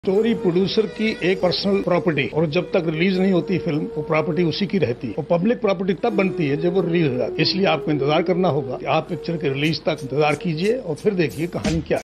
Story producer की एक personal property और जब तक रिलीज नहीं होती फिल्म वो प्रॉपर्टी उसी की रहती है और पब्लिक प्रॉपर्टी तब बनती है जब वो रिलीज हो जाती है। इसलिए आपको इंतजार करना होगा कि आप पिक्चर के रिलीज तक इंतजार कीजिए और फिर देखिए कहानी क्या है।